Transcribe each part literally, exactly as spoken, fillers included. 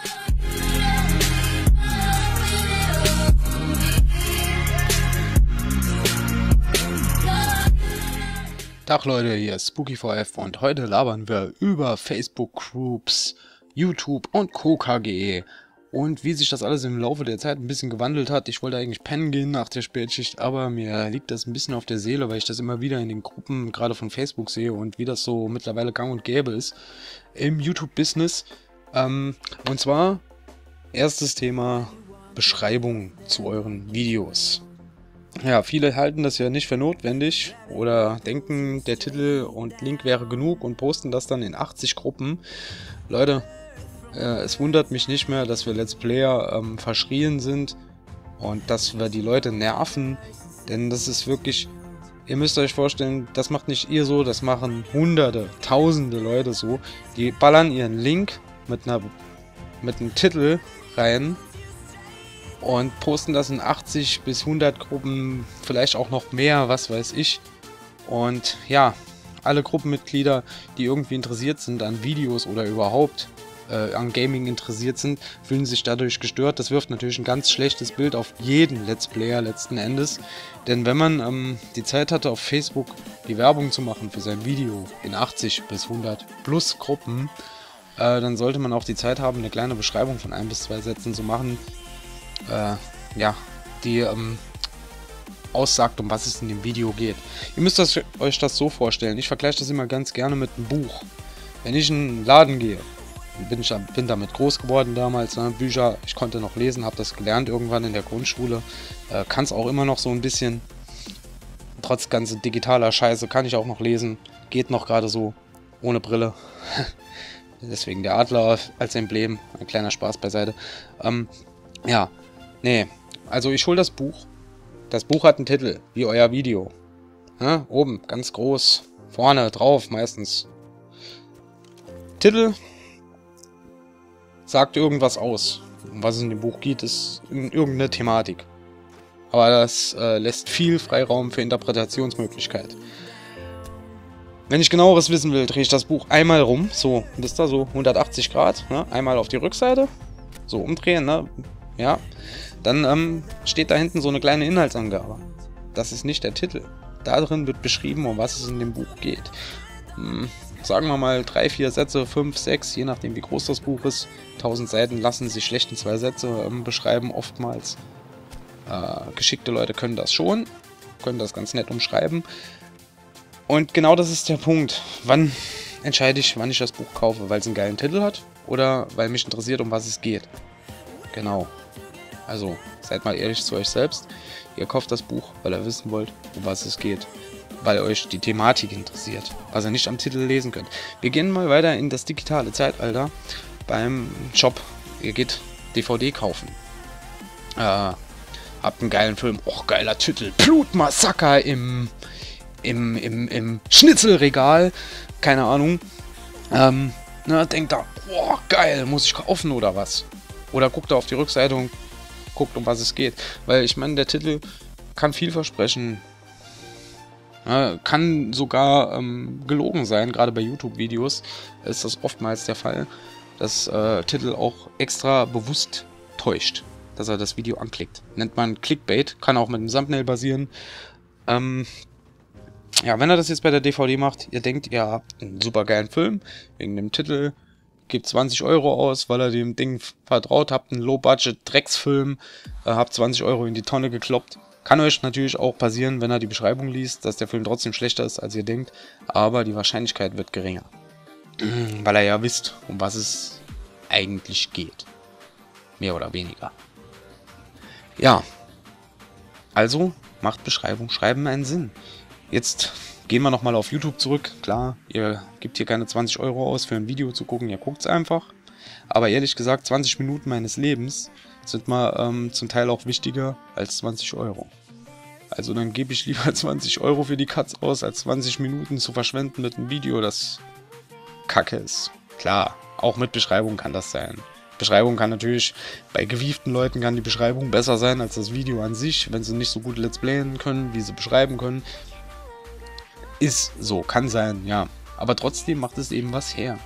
Tag Leute, hier ist Spooky V F und heute labern wir über Facebook Groups, YouTube und Co. K G E und wie sich das alles im Laufe der Zeit ein bisschen gewandelt hat. Ich wollte eigentlich pennen gehen nach der Spätschicht, aber mir liegt das ein bisschen auf der Seele, weil ich das immer wieder in den Gruppen gerade von Facebook sehe und wie das so mittlerweile gang und gäbe ist im YouTube-Business. Ähm, und zwar erstes Thema: Beschreibung zu euren Videos. Ja, viele halten das ja nicht für notwendig oder denken, der Titel und Link wäre genug und posten das dann in achtzig Gruppen. Leute, äh, es wundert mich nicht mehr, dass wir Let's Player ähm, verschrien sind und dass wir die Leute nerven, denn das ist wirklich, ihr müsst euch vorstellen, das macht nicht ihr so, das machen hunderte, tausende Leute so. Die ballern ihren Link mit einer, mit einem Titel rein und posten das in achtzig bis hundert Gruppen, vielleicht auch noch mehr, was weiß ich. Und ja, alle Gruppenmitglieder, die irgendwie interessiert sind an Videos oder überhaupt äh, an Gaming interessiert sind, fühlen sich dadurch gestört. Das wirft natürlich ein ganz schlechtes Bild auf jeden Let's Player letzten Endes. Denn wenn man ähm, die Zeit hatte, auf Facebook die Werbung zu machen für sein Video in achtzig bis hundert plus Gruppen, äh, dann sollte man auch die Zeit haben, eine kleine Beschreibung von ein bis zwei Sätzen zu machen, Äh, ja, die ähm, aussagt, um was es in dem Video geht. Ihr müsst das, euch das so vorstellen. Ich vergleiche das immer ganz gerne mit einem Buch. Wenn ich in einen Laden gehe, bin ich bin damit groß geworden damals, ne? Bücher, ich konnte noch lesen, habe das gelernt irgendwann in der Grundschule, äh, kann es auch immer noch so ein bisschen. Trotz ganze digitaler Scheiße kann ich auch noch lesen, geht noch gerade so, ohne Brille. Deswegen der Adler als Emblem, ein kleiner Spaß beiseite. Ähm, ja. Nee, also ich hole das Buch. Das Buch hat einen Titel, wie euer Video. Ja, oben, ganz groß, vorne drauf meistens. Titel sagt irgendwas aus. Um was es in dem Buch geht, ist irgendeine Thematik. Aber das äh, lässt viel Freiraum für Interpretationsmöglichkeit. Wenn ich genaueres wissen will, drehe ich das Buch einmal rum. So, wisst ihr, so hundertachtzig Grad. Ne? Einmal auf die Rückseite. So umdrehen, ne? Ja. Dann ähm, steht da hinten so eine kleine Inhaltsangabe. Das ist nicht der Titel. Da drin wird beschrieben, um was es in dem Buch geht. Hm, sagen wir mal drei, vier Sätze, fünf, sechs, je nachdem wie groß das Buch ist. tausend Seiten lassen sich schlecht in zwei Sätze ähm, beschreiben, oftmals. Äh, geschickte Leute können das schon, können das ganz nett umschreiben. Und genau das ist der Punkt. Wann entscheide ich, wann ich das Buch kaufe? Weil es einen geilen Titel hat oder weil mich interessiert, um was es geht? Genau. Also, seid mal ehrlich zu euch selbst. Ihr kauft das Buch, weil ihr wissen wollt, um was es geht. Weil euch die Thematik interessiert, was ihr nicht am Titel lesen könnt. Wir gehen mal weiter in das digitale Zeitalter beim Shop. Ihr geht D V D kaufen. Äh, habt einen geilen Film. Och, geiler Titel. Blutmassaker im, im, im, im Schnitzelregal. Keine Ahnung. Ähm, na, denkt da, boah, geil, muss ich kaufen oder was? Oder guckt da auf die Rückseite und guckt, um was es geht. Weil ich meine, der Titel kann viel versprechen. Ja, kann sogar ähm, gelogen sein. Gerade bei YouTube-Videos ist das oftmals der Fall, dass äh, Titel auch extra bewusst täuscht, dass er das Video anklickt. Nennt man Clickbait, kann auch mit einem Thumbnail basieren. Ähm, ja, wenn er das jetzt bei der D V D macht, ihr denkt, ihr habt einen super geilen Film, wegen dem Titel, gebt zwanzig Euro aus, weil ihr dem Ding vertraut habt, einen Low-Budget-Drecksfilm, äh, habt zwanzig Euro in die Tonne gekloppt. Kann euch natürlich auch passieren, wenn ihr die Beschreibung liest, dass der Film trotzdem schlechter ist, als ihr denkt, aber die Wahrscheinlichkeit wird geringer. Weil ihr ja wisst, um was es eigentlich geht. Mehr oder weniger. Ja, also macht Beschreibung, Schreiben einen Sinn. Jetzt gehen wir nochmal auf YouTube zurück. Klar, ihr gebt hier keine zwanzig Euro aus für ein Video zu gucken, ihr guckt es einfach. Aber ehrlich gesagt, zwanzig Minuten meines Lebens sind mal ähm, zum Teil auch wichtiger als zwanzig Euro. Also dann gebe ich lieber zwanzig Euro für die Cuts aus, als zwanzig Minuten zu verschwenden mit einem Video, das kacke ist. Klar, auch mit Beschreibung kann das sein. Beschreibung kann natürlich, bei gewieften Leuten kann die Beschreibung besser sein als das Video an sich, wenn sie nicht so gut Let's Playen können, wie sie beschreiben können. Ist so, kann sein, ja. Aber trotzdem macht es eben was her.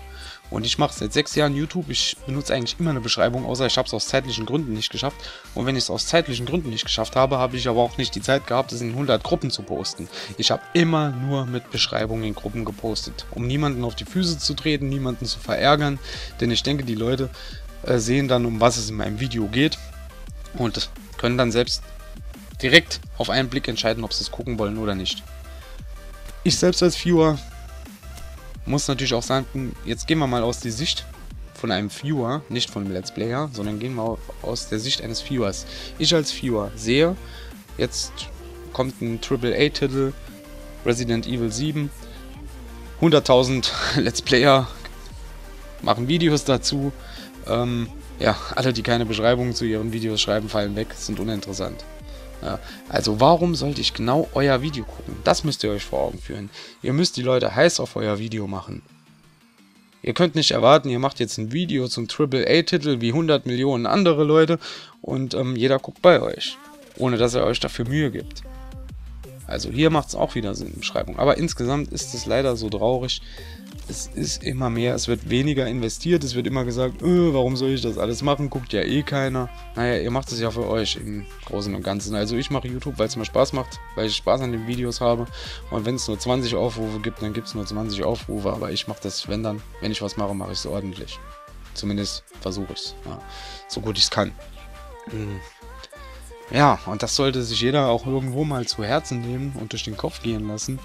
Und ich mache seit sechs Jahren YouTube. Ich benutze eigentlich immer eine Beschreibung, außer ich habe es aus zeitlichen Gründen nicht geschafft. Und wenn ich es aus zeitlichen Gründen nicht geschafft habe, habe ich aber auch nicht die Zeit gehabt, es in hundert Gruppen zu posten. Ich habe immer nur mit Beschreibungen in Gruppen gepostet, um niemanden auf die Füße zu treten, niemanden zu verärgern. Denn ich denke, die Leute äh, sehen dann, um was es in meinem Video geht und können dann selbst direkt auf einen Blick entscheiden, ob sie es gucken wollen oder nicht. Ich selbst als Viewer muss natürlich auch sagen, jetzt gehen wir mal aus der Sicht von einem Viewer, nicht von einem Let's Player, sondern gehen wir aus der Sicht eines Viewers. Ich als Viewer sehe, jetzt kommt ein Triple A Titel, Resident Evil sieben, hunderttausend Let's Player machen Videos dazu. Ähm, ja, alle, die keine Beschreibungen zu ihren Videos schreiben, fallen weg, sind uninteressant. Ja, also warum sollte ich genau euer Video gucken? Das müsst ihr euch vor Augen führen. Ihr müsst die Leute heiß auf euer Video machen. Ihr könnt nicht erwarten, ihr macht jetzt ein Video zum Triple A Titel wie hundert Millionen andere Leute und ähm, jeder guckt bei euch, ohne dass er euch dafür Mühe gibt. Also hier macht es auch wieder Sinn in Beschreibung. Aber insgesamt ist es leider so traurig. Es ist immer mehr, es wird weniger investiert, es wird immer gesagt, äh, warum soll ich das alles machen, guckt ja eh keiner. Naja, ihr macht es ja für euch im Großen und Ganzen. Also ich mache YouTube, weil es mir Spaß macht, weil ich Spaß an den Videos habe. Und wenn es nur zwanzig Aufrufe gibt, dann gibt es nur zwanzig Aufrufe. Aber ich mache das, wenn dann, wenn ich was mache, mache ich es ordentlich. Zumindest versuche ich es, ja, so gut ich es kann. Mhm. Ja, und das sollte sich jeder auch irgendwo mal zu Herzen nehmen und durch den Kopf gehen lassen.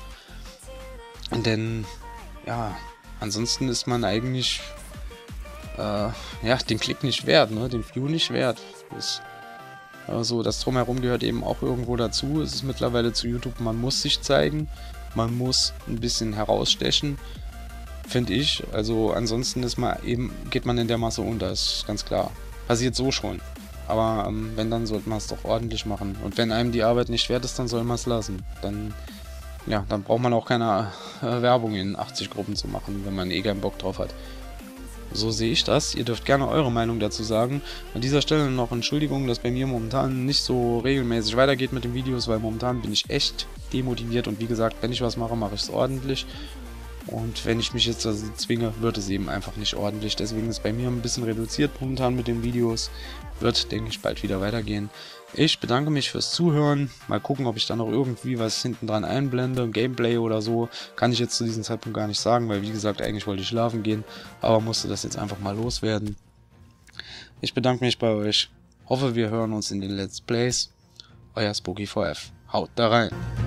Denn, ja, ansonsten ist man eigentlich, äh, ja, den Klick nicht wert, ne, den View nicht wert. Das, also, das Drumherum gehört eben auch irgendwo dazu. Es ist mittlerweile zu YouTube, man muss sich zeigen, man muss ein bisschen herausstechen, finde ich. Also, ansonsten ist man eben, geht man in der Masse unter, ist ganz klar. Passiert so schon. Aber ähm, wenn, dann sollte man es doch ordentlich machen. Und wenn einem die Arbeit nicht wert ist, dann soll man es lassen. Dann, ja, dann braucht man auch keine äh, Werbung in achtzig Gruppen zu machen, wenn man eh keinen Bock drauf hat. So sehe ich das. Ihr dürft gerne eure Meinung dazu sagen. An dieser Stelle noch Entschuldigung, dass bei mir momentan nicht so regelmäßig weitergeht mit den Videos, weil momentan bin ich echt demotiviert. Und wie gesagt, wenn ich was mache, mache ich es ordentlich. Und wenn ich mich jetzt also zwinge, wird es eben einfach nicht ordentlich. Deswegen ist bei mir ein bisschen reduziert momentan mit den Videos. Wird, denke ich, bald wieder weitergehen. Ich bedanke mich fürs Zuhören. Mal gucken, ob ich da noch irgendwie was hinten dran einblende. Gameplay oder so. Kann ich jetzt zu diesem Zeitpunkt gar nicht sagen, weil wie gesagt, eigentlich wollte ich schlafen gehen. Aber musste das jetzt einfach mal loswerden. Ich bedanke mich bei euch. Hoffe, wir hören uns in den Let's Plays. Euer Spooky V F. Haut da rein.